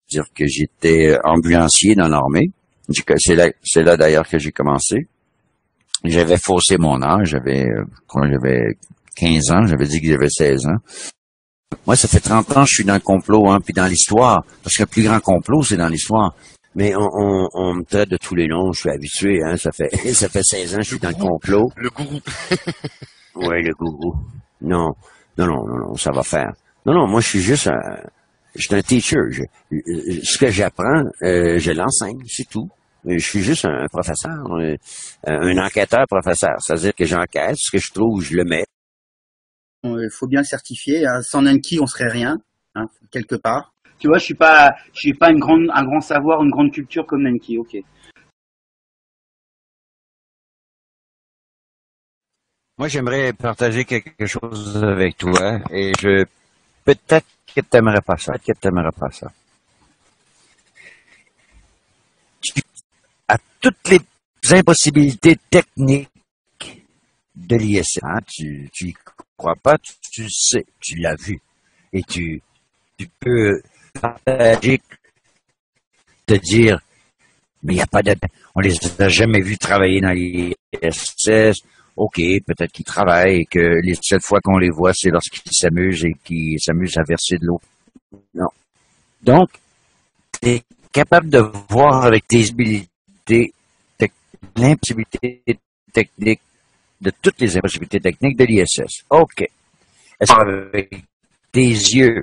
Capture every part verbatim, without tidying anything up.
dire que j'étais ambulancier dans l'armée. C'est là, c'est là d'ailleurs que j'ai commencé. J'avais faussé mon âge, j'avais, quand j'avais quinze ans, j'avais dit que j'avais seize ans. Moi, ça fait trente ans que je suis dans le complot, hein, puis dans l'histoire. Parce que le plus grand complot, c'est dans l'histoire. Mais on, on, on me traite de tous les noms, je suis habitué, hein, ça fait, ça fait seize ans que je suis dans le complot. Le gourou. Ouais, le gourou. Non, non, non, non, non, ça va faire. Non, non, moi, je suis juste un, je suis un teacher. Je, ce que j'apprends, euh, je l'enseigne, c'est tout. Je suis juste un professeur, un, un enquêteur professeur. C'est-à-dire que j'enquête, ce que je trouve, je le mets. Il faut bien le certifier. Hein. Sans Nanki, on serait rien, hein, quelque part. Tu vois, je suis pas, je suis pas une grande, un grand savoir, une grande culture comme Nanki. Ok. Moi, j'aimerais partager quelque chose avec toi, et je peut-être que t'aimerais pas ça, peut-être que t'aimerais pas ça. Tu, à toutes les impossibilités techniques de l'I S S, hein, tu, tu y crois pas, tu, tu sais, tu l'as vu, et tu, tu peux partager, te dire, mais il n'y a pas de, on les a jamais vus travailler dans l'I S S. OK, peut-être qu'ils travaillent et que les seules fois qu'on les voit, c'est lorsqu'ils s'amusent et qu'ils s'amusent à verser de l'eau. Non. Donc, tu es capable de voir avec tes habilités, l'impossibilité technique, de toutes les impossibilités techniques de l'I S S. OK. Est-ce qu'avec tes yeux,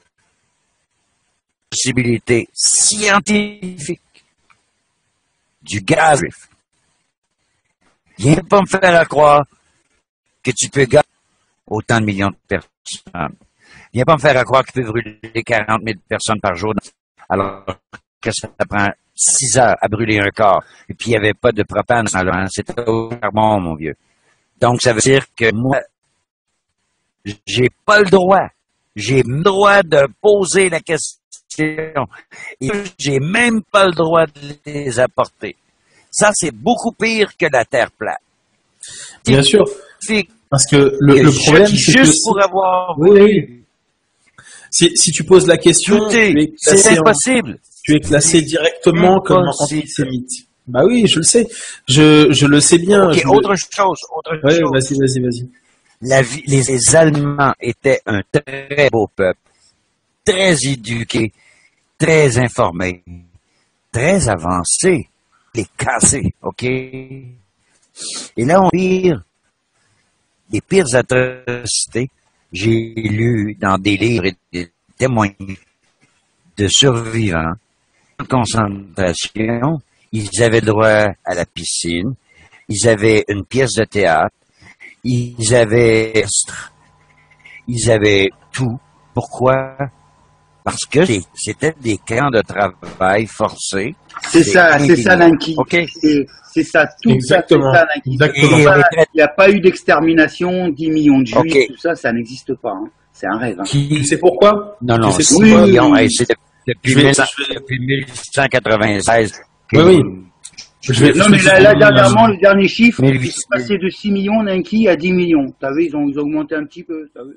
possibilités scientifiques du gaz, viens pas me faire croire que tu peux gagner autant de millions de personnes. Viens pas me faire croire que tu peux brûler quarante mille personnes par jour, alors que ça prend six heures à brûler un corps. Et puis il n'y avait pas de propane, c'était au charbon, mon vieux. Donc ça veut dire que moi, j'ai pas le droit. J'ai le droit de poser la question. Et j'ai même pas le droit de les apporter. Ça, c'est beaucoup pire que la Terre plate. Bien sûr. Parce que le, que le problème, c'est juste que... pour avoir... Oui, oui. Si, si tu poses la question, Écoutez, c'est impossible. En, tu es classé directement comme antisémite. Bah oui, je le sais. Je, je le sais bien. Ok, je autre le... chose. Autre ouais, chose. Vas-y, vas-y, vas-y. La vie, les, les Allemands étaient un très beau peuple, très éduqué, très informé, très avancé. Les casser, OK? Et là, on pire, les pires atrocités. J'ai lu dans des livres et des témoignages de survivants de concentration. Ils avaient droit à la piscine. Ils avaient une pièce de théâtre. Ils avaient, ils avaient tout. Pourquoi? Parce que c'était des camps de travail forcés. C'est ça, c'est ça, Nanki. Okay. C'est ça, tout Exactement. ça, c'est ça, Nanki. Il n'y a pas eu d'extermination, dix millions de juifs, okay. Tout ça, ça n'existe pas. Hein. C'est un rêve. Hein. Qui... Tu sais pourquoi? Non, non, tu sais oui, pourquoi? Oui, oui. C'est depuis, vais, mille, depuis mille huit cent quatre-vingt-seize. Oui, oui. Je vais, non, mais là, là dernièrement, le dernier chiffre, c'est passé de six millions, Nanki, à dix millions. T'as vu, ils ont, ils ont augmenté un petit peu, t'as vu.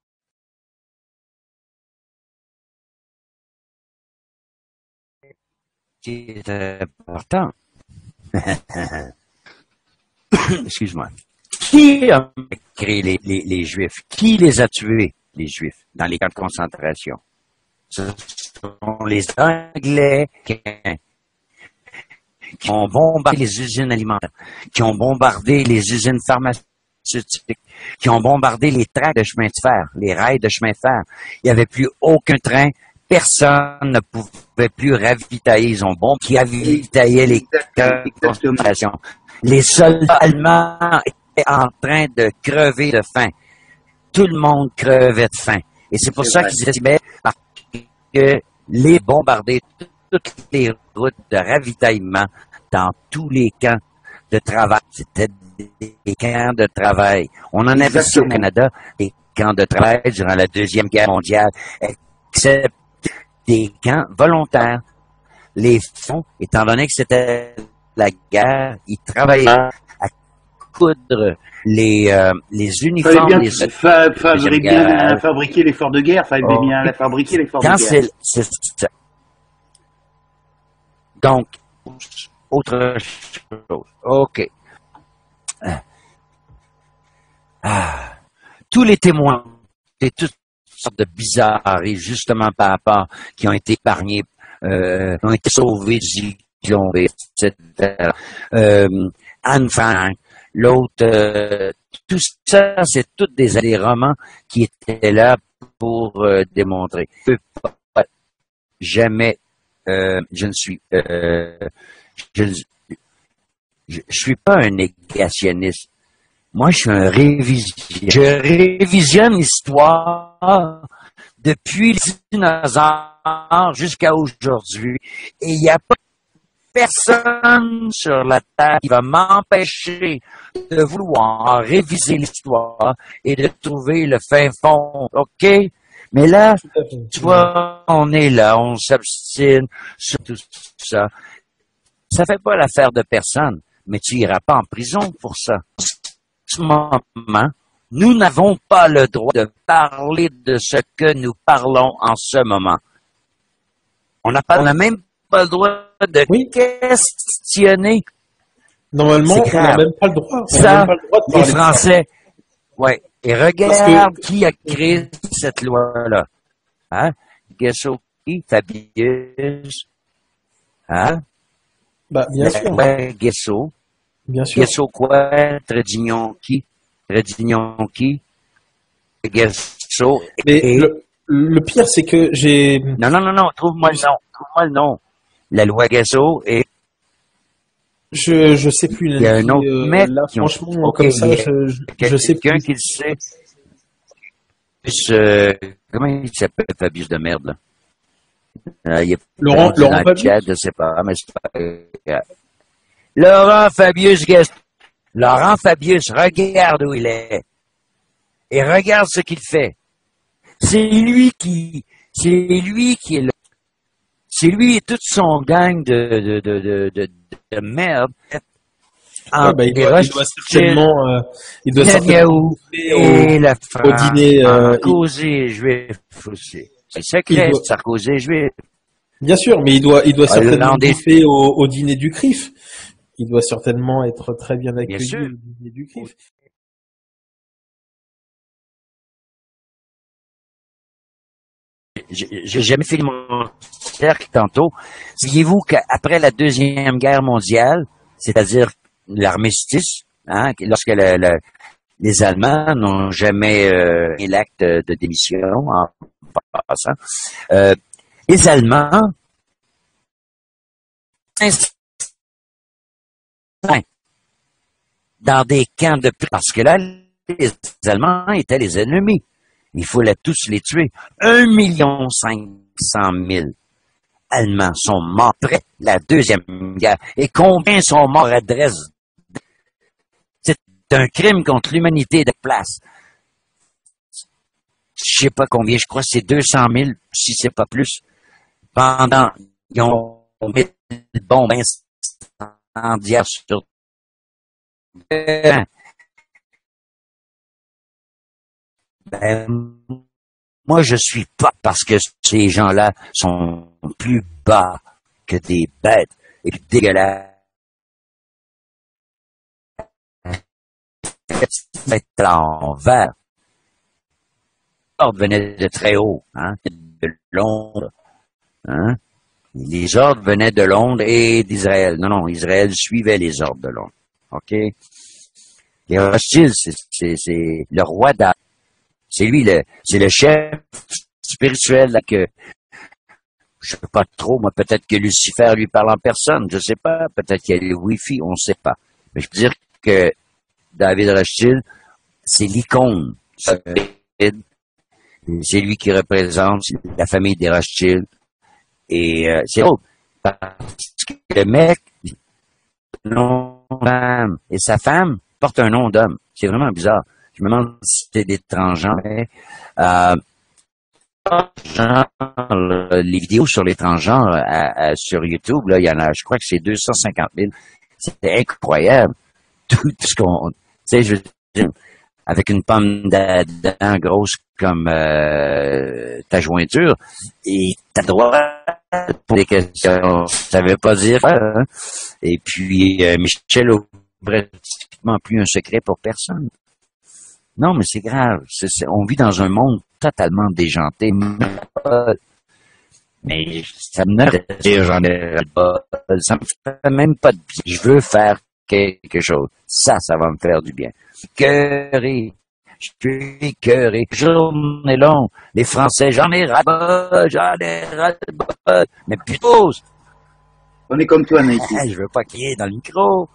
Qui est important. Excuse-moi. Qui a créé les, les, les Juifs? Qui les a tués, les Juifs, dans les camps de concentration? Ce sont les Anglais qui, qui ont bombardé les usines alimentaires, qui ont bombardé les usines pharmaceutiques, qui ont bombardé les tracts de chemin de fer, les rails de chemin de fer. Il n'y avait plus aucun train. Personne ne pouvait plus ravitailler. Ils ont bombé qui ravitaillaient les camps de concentration. Les soldats allemands étaient en train de crever de faim. Tout le monde crevait de faim. Et c'est pour c'est ça vrai. Qu'ils estimaient parce que les bombarder toutes les routes de ravitaillement dans tous les camps de travail. C'était des camps de travail. On en avait ici au Canada, des camps de travail durant la Deuxième Guerre mondiale, excepté des camps volontaires. Les fonds, étant donné que c'était la guerre, ils travaillaient à coudre les, euh, les uniformes. Fallait bien, des, fa fallait bien fabriquer l'effort de guerre, fallait oh. bien la fabriquer l'effort de guerre. C'est, c'est, Donc, autre chose. OK. Ah. Tous les témoins et toutes sortes de bizarreries, justement par rapport, qui ont été épargnés, euh, ont été sauvés du cyclone, et cetera. Euh, Anne Frank, l'autre, euh, tout ça, c'est tous des, des romans qui étaient là pour euh, démontrer. Je peux pas, jamais, euh, je ne suis, euh, je, je, je suis pas un négationniste. Moi, je suis un révisionnaire. Je révisionne l'histoire depuis les dinosaures jusqu'à aujourd'hui. Et il n'y a pas personne sur la Terre qui va m'empêcher de vouloir réviser l'histoire et de trouver le fin fond. OK? Mais là, tu vois, on est là, on s'obstine sur tout ça. Ça fait pas l'affaire de personne, mais tu iras pas en prison pour ça. En ce moment, nous n'avons pas le droit de parler de ce que nous parlons en ce moment. On n'a pas, on n'a même pas le droit de oui. questionner. Normalement, on n'a même pas le droit. On ça, même pas le droit de les Français, ouais. Et regarde que... qui a créé cette loi-là. Hein? Guesso qui? Fabius? Hein? Bah, bien sûr. Ouais, Guesso. Bien sûr. Guesso quoi? Trédignon qui? Trédignon qui? Guesso. Mais et... le, le pire, c'est que j'ai... Non, non, non, non, trouve-moi le nom. Trouve-moi le nom. La loi Guesso et... Je, je sais plus. Il y a un autre euh, mec. Là, franchement, ont... comme ça, je, je, je sais plus. Quelqu'un qui le sait. Euh, comment il s'appelle, Fabius de merde, là? Euh, il est Laurent, Laurent Fabius? Chat, je sais pas, mais c'est pas euh, Laurent Fabius, guest. Laurent Fabius, regarde où il est. Et regarde ce qu'il fait. C'est lui qui, c'est lui qui est le, c'est lui et toute son gang de, de, de, de, de, de merde. Ouais, bah, il, doit, il doit certainement, euh, il doit certainement et la France, au dîner, euh, Sarkozy juif aussi. C'est secret, doit... Sarkozy juif. Bien sûr, mais il doit, il doit certainement bouffer au, au dîner du C R I F. Il doit certainement être très bien accueilli bien au dîner du C R I F. J'ai jamais fait mon cercle tantôt. Saviez-vous qu'après la Deuxième Guerre mondiale, c'est-à-dire l'armistice, hein, lorsque le, le, les Allemands n'ont jamais euh, fait l'acte de, de démission en passant, euh, les Allemands dans des camps de plus, parce que là, les Allemands étaient les ennemis. Il fallait tous les tuer. Un million cinq cent mille Allemands sont morts après la Deuxième Guerre. Et combien sont morts à Dresde? C'est un crime contre l'humanité de place. Je sais pas combien, je crois que c'est deux cent mille, si c'est pas plus. Pendant, ils ont mis le bombe incendiaire sur Ben, moi, je suis pas parce que ces gens-là sont plus bas que des bêtes et plus dégueulasses. C'est l'envers. L'ordre venait de très haut, hein, de Londres, hein. Les ordres venaient de Londres et d'Israël. Non, non, Israël suivait les ordres de Londres. OK? Les Rothschild, c'est le roi d'A. C'est lui, le, c'est le chef spirituel là, que je sais pas trop, moi peut-être que Lucifer lui parle en personne, je sais pas, peut-être qu'il y a le Wi-Fi, on sait pas. Mais je peux dire que David Rothschild, c'est l'icône. C'est lui qui représente la famille des Rothschild. Et euh, c'est autre. Parce que le mec, nom femme, et sa femme porte un nom d'homme. C'est vraiment bizarre. Je me demande si c'était des transgenres. Euh, les vidéos sur les transgenres à, à, sur YouTube, là, il y en a, je crois que c'est deux cent cinquante mille. C'est incroyable. Tout, tout ce qu'on, tu sais, je veux dire, avec une pomme d'Adam grosse comme euh, ta jointure, et t'as droit pour des questions. Ça veut pas dire quoi, hein? Et puis, euh, Michel ouvrait pratiquement plus un secret pour personne. Non, mais c'est grave. C'est, c'est, on vit dans un monde totalement déjanté. Mais ça me donne de dire, j'en ai pas. Ça me fait même pas de bien. Je veux faire quelque chose. Ça, ça va me faire du bien. Cœuré. Je suis écœuré. La journée longue. Les Français, j'en ai ras-le-bol, j'en ai ras-le-bol. Mais putain, on est comme toi, Nike. Je veux pas crier dans le micro.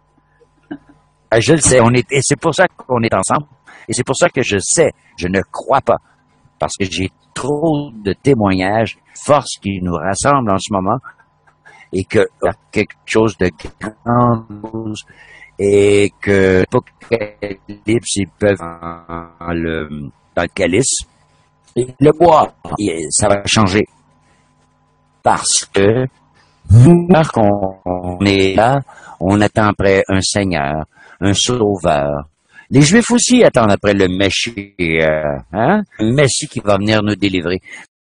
Je le sais, on est, et c'est pour ça qu'on est ensemble. Et c'est pour ça que je sais, je ne crois pas. Parce que j'ai trop de témoignages, force qui nous rassemble en ce moment, et que y a quelque chose de grand, et que l'Apocalypse, ils peuvent dans le, dans le calice, et le bois, et ça va changer. Parce que, alors qu'on est là, on attend après un Seigneur, un Sauveur. Les Juifs aussi attendent après le Messie, euh, hein? Le Messie qui va venir nous délivrer.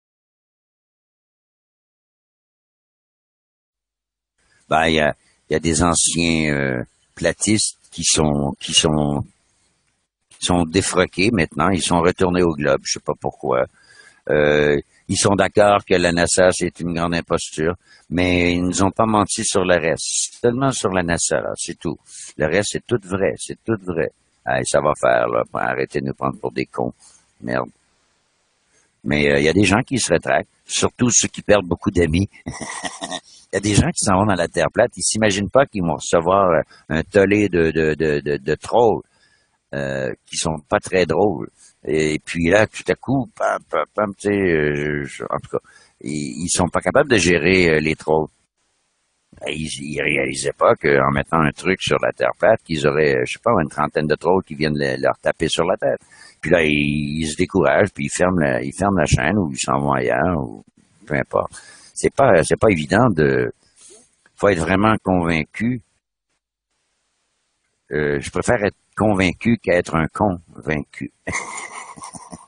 Ben, il y a, y a des anciens euh, platistes qui sont qui sont qui sont défroqués maintenant. Ils sont retournés au globe. Je sais pas pourquoi. Euh, ils sont d'accord que la NASA c'est une grande imposture, mais ils nous ont pas menti sur le reste. Seulement sur la NASA, là, c'est tout. Le reste c'est tout vrai, c'est tout vrai. Hey, ça va faire, là, pour arrêter de nous prendre pour des cons. Merde. Mais il euh, y a des gens qui se rétractent, surtout ceux qui perdent beaucoup d'amis. Il y a des gens qui s'en vont dans la Terre plate, ils s'imaginent pas qu'ils vont recevoir euh, un tollé de, de, de, de, de trolls euh, qui sont pas très drôles. Et puis là, tout à coup, pam, pam, pam, tu sais, euh, je- en tout cas, ils, ils sont pas capables de gérer euh, les trolls. Ils, ils réalisaient pas qu'en mettant un truc sur la Terre plate, qu'ils auraient, je sais pas, une trentaine de trolls qui viennent le- leur taper sur la tête. Puis là, ils, ils se découragent, puis ils ferment la, ils ferment la chaîne ou ils s'en vont ailleurs, ou peu importe. C'est pas, c'est pas évident de, faut être vraiment convaincu. Euh, je préfère être convaincu qu'être un convaincu.